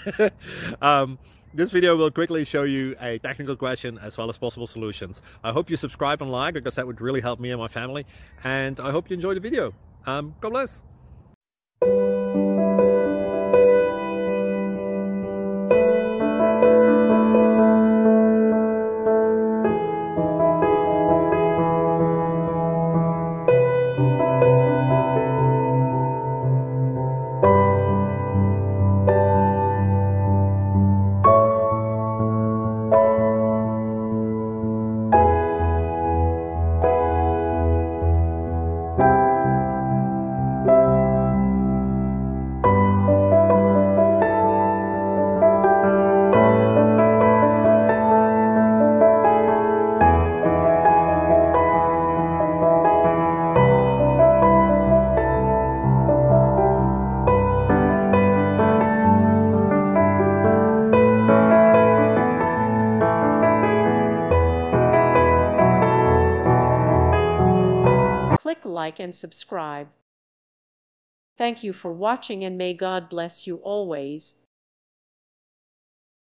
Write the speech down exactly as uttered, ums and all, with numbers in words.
um, this video will quickly show you a technical question as well as possible solutions. I hope you subscribe and like, because that would really help me and my family. And I hope you enjoy the video. Um, God bless. Click like and subscribe. Thank you for watching, and may God bless you always.